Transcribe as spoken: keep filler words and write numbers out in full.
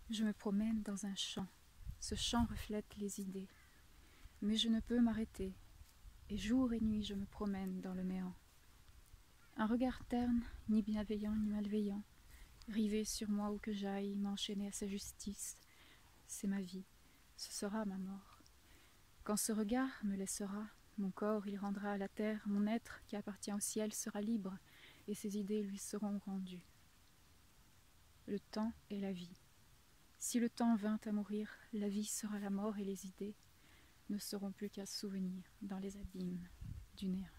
Je me promène dans un champ. Ce champ reflète les idées. Mais je ne peux m'arrêter. Et jour et nuit je me promène dans le néant. Un regard terne, ni bienveillant ni malveillant, rivé sur moi où que j'aille, m'enchaîner à sa justice. C'est ma vie, ce sera ma mort. Quand ce regard me laissera, mon corps il rendra à la terre, mon être qui appartient au ciel sera libre, et ses idées lui seront rendues. Le temps est la vie. Si le temps vint à mourir, la vie sera la mort et les idées ne seront plus qu'à souvenir dans les abîmes du néant.